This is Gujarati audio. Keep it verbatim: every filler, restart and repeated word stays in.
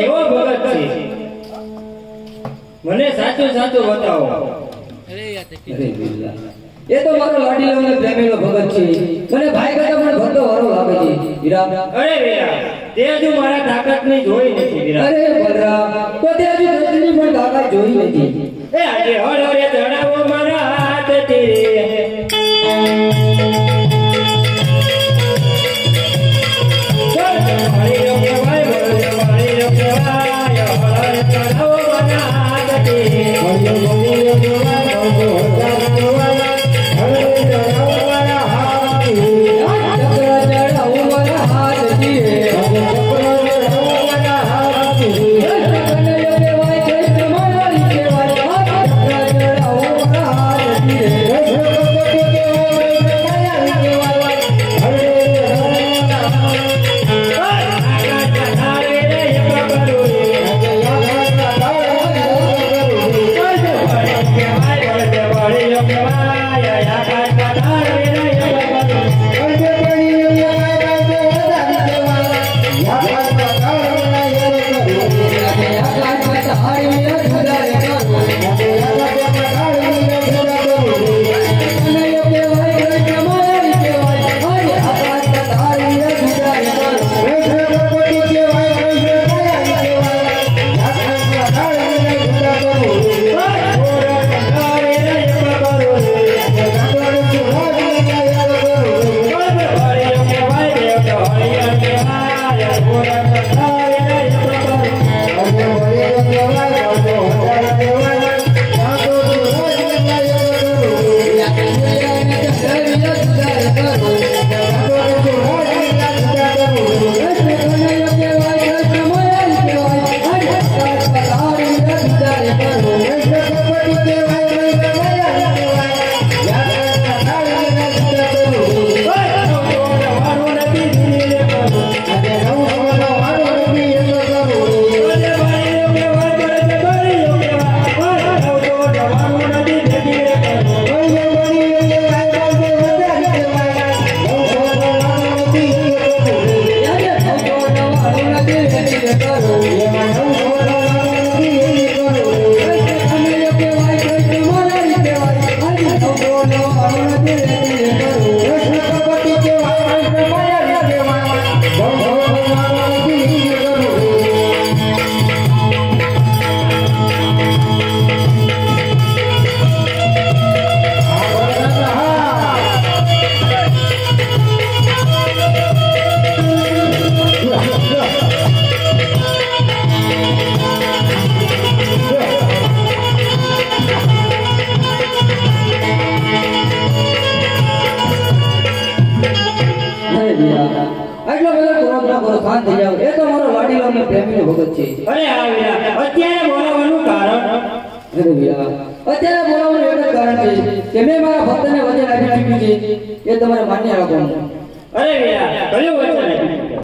કેવો ભગત છે મને સાચું સાચું બતાવો અરે યાર અરે બિલ્લા એ તો મારો લાડીલો અને પ્રેમીનો ભગત છે મને ભાઈ કરતા પણ ભક્તો વારો લાગે છે વીરા અરે વીરા તે હજુ મારા તાકાત ની જોઈ નથી વીરા અરે બલરામ તો તે હજુ દ્રષ્ટિની પણ તાકાત જોઈ નથી એ આજે હર હરે ચડાવો મારા હાથથી એ તમારે માન્ય રાખવાનું અરે વીરા કયું વચન